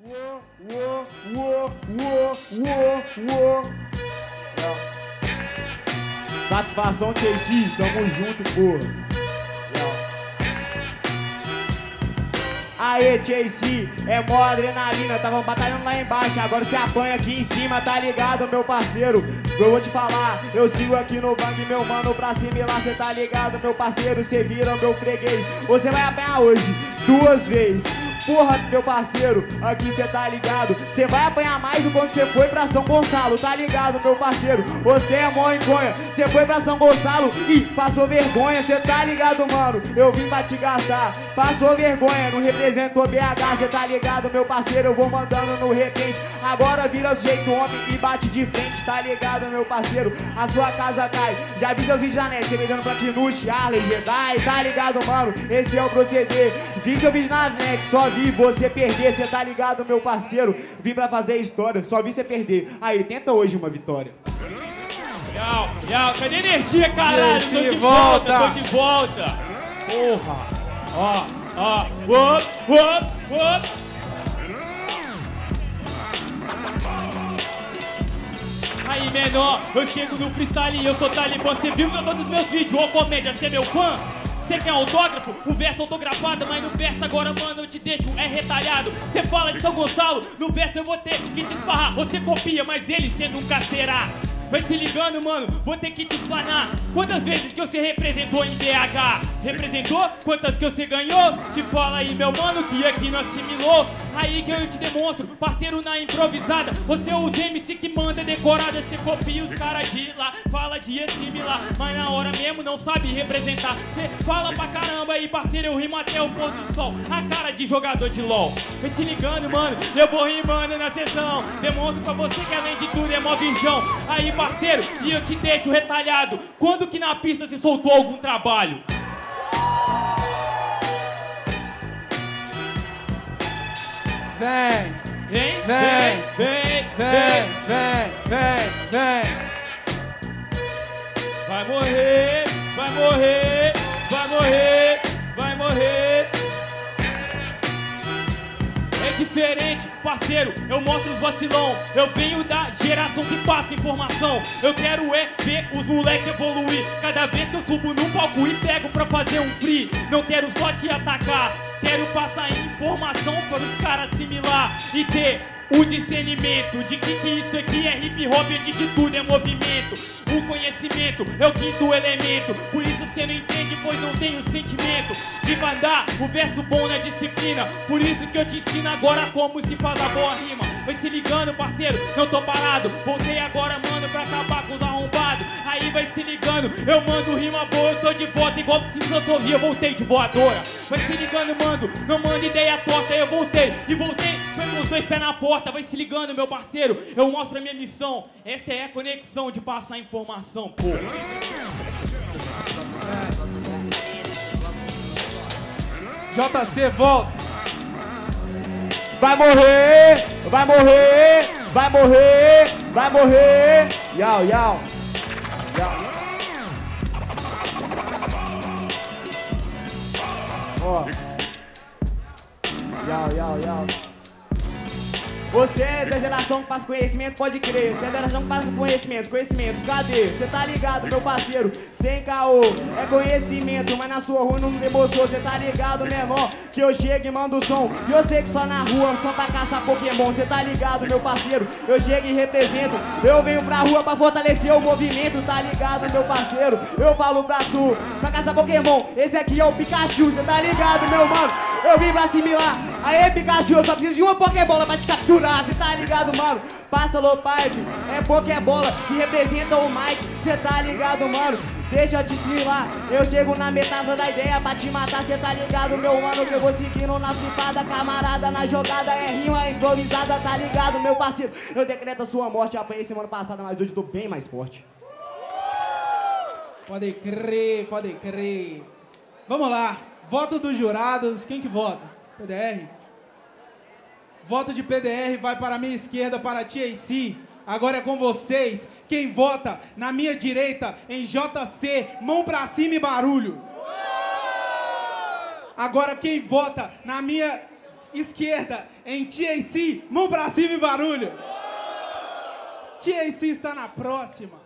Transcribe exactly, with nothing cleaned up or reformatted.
Uou, uou, uou, uou, uou, uou. Satisfação, K C, tamo junto, porra. Aê, J C, é mó adrenalina, tava batalhando lá embaixo, agora você apanha aqui em cima, tá ligado, meu parceiro? Eu vou te falar, eu sigo aqui no bang, meu mano, pra cima e lá, cê tá ligado, meu parceiro, cê vira meu freguês. Você vai apanhar hoje, duas vezes. Porra, meu parceiro, aqui cê tá ligado. Cê vai apanhar mais do quando cê foi pra São Gonçalo, tá ligado, meu parceiro? Você é mó enconha, cê foi pra São Gonçalo e passou vergonha, cê tá ligado, mano? Eu vim pra te gastar, passou vergonha, não representou B H, cê tá ligado, meu parceiro? Eu vou mandando no repente, agora vira jeito homem e bate de frente, tá ligado, meu parceiro? A sua casa cai, já vi seus vídeos na net, cê ligando pra Kinush, Harley, Jedi, tá ligado, mano? Esse é o proceder, vi seu vídeo na net, só vi você perder, cê tá ligado, meu parceiro? Vim pra fazer história, só vi você perder. Aí, tenta hoje uma vitória. Yau, yau, cadê energia, caralho? Tô de volta. volta, tô de volta. Porra. Ó, ó, whoop, whoop, whoop. Aí, menor, eu chego no freestyle e eu sou talibã. Você viu todos os meus vídeos, ô comédia, você é meu fã? Cê quer autógrafo? O verso autografado, mas no verso agora, mano, eu te deixo é retalhado. Cê fala de São Gonçalo, no verso eu vou ter que te esparrar. Você copia, mas ele cê nunca será. Vai se ligando, mano, vou ter que te explanar. Quantas vezes que você representou em B H? Representou? Quantas que você ganhou? Te fala aí, meu mano, que aqui não assimilou. Aí que eu te demonstro, parceiro na improvisada. Você é os M C que manda decorada. Você copia os caras de lá, fala de assimilar, mas na hora mesmo não sabe representar. Você fala pra caramba aí, parceiro, eu rimo até o pôr do sol. A cara de jogador de LOL. Vai se ligando, mano, eu vou rimando na sessão. Demonstro pra você que além de tudo é mó virgão. Aí, parceiro, e eu te deixo retalhado. Quando que na pista se soltou algum trabalho? Vem, Vem, vem, vem, vem, vem, vem, vem. Vai morrer, vai morrer, vai morrer, vai morrer. É diferente, parceiro, eu mostro os vacilão. Eu venho da geração que passa informação. Eu quero é ver os moleque evoluir. Cada vez que eu subo no palco e pego pra fazer um free. Não quero só te atacar, quero passar informação para os caras assimilar e ter o discernimento de que, que isso aqui é hip hop, antes de tudo é movimento. O conhecimento é o quinto elemento, por isso cê não entende, pois não tem o sentimento de mandar o verso bom na disciplina. Por isso que eu te ensino agora como se faz a boa rima. Vai se ligando, parceiro, não tô parado. Voltei agora, mano, pra acabar com os arrombados. Aí vai se ligando, eu mando rima boa, eu tô de volta. Igual se eu sorri, eu voltei de voadora. Vai se ligando, mano, não manda ideia torta. Eu voltei, e voltei, foi com os dois pés na porta. Vai se ligando, meu parceiro, eu mostro a minha missão. Essa é a conexão de passar informação, pô. J C, volta. Vai morrer, vai morrer, vai morrer, vai morrer. Yau, yau. Yau. Ó. Yau, yau, yau. Você é da geração que passa conhecimento, pode crer. Você é da geração que passa conhecimento, conhecimento, cadê? Você tá ligado, meu parceiro, sem caô. É conhecimento, mas na sua rua não demonstrou. Você tá ligado, menor, que eu chego e mando o som. E eu sei que só na rua, só pra caçar Pokémon. Você tá ligado, meu parceiro, eu chego e represento. Eu venho pra rua pra fortalecer o movimento. Tá ligado, meu parceiro, eu falo pra tu, pra caçar Pokémon, esse aqui é o Pikachu. Você tá ligado, meu mano, eu vim pra assimilar. Aê, Pikachu, eu só preciso de uma Pokébola pra te capturar. Cê tá ligado, mano? Passa low pipe, é Pokébola que representa o Mike. Cê tá ligado, mano? Deixa eu te ensinar. Eu chego na metáfora da ideia pra te matar. Cê tá ligado, meu mano? Que eu vou seguindo na flipada. Camarada na jogada, é rima improvisada. Tá ligado, meu parceiro? Eu decreto a sua morte. Eu apanhei semana passada, mas hoje eu tô bem mais forte. Pode crer, pode crer. Vamos lá. Voto dos jurados. Quem que vota? P D R? Voto de P D R vai para a minha esquerda, para a T A C. Agora é com vocês. Quem vota na minha direita, em J C, mão pra cima e barulho. Agora quem vota na minha esquerda em T A C, mão pra cima e barulho. T A C está na próxima.